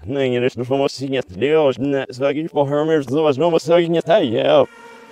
Nej, det är inte för mig att säga det. Jag säger inte på hörmer så att någon säger inte hej.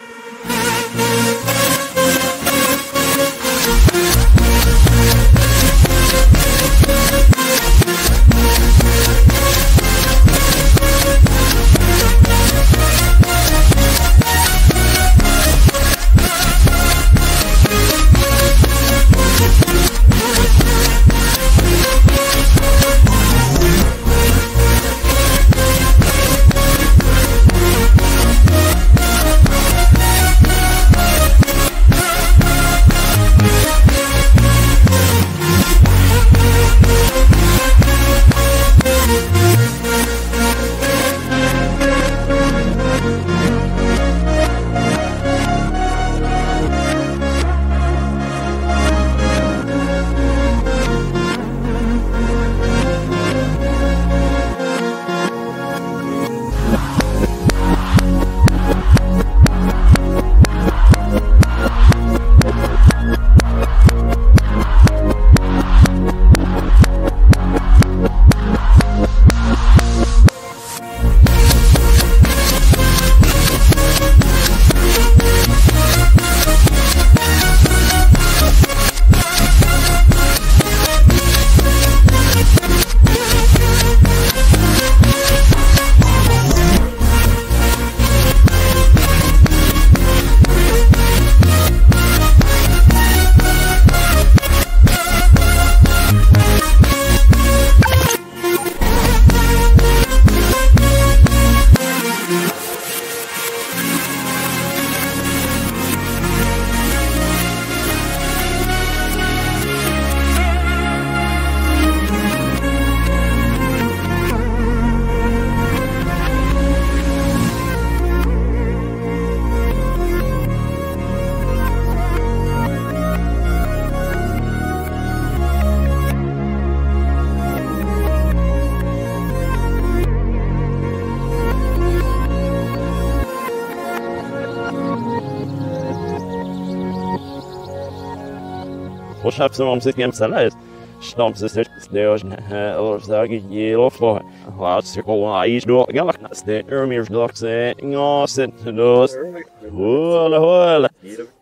وشاف سمام سكيم سلايس شلون سيستيوش أو ساقي يلوفو واسكو عايش دو قالك ناس دي ارمير دوكس ناس دوس ولا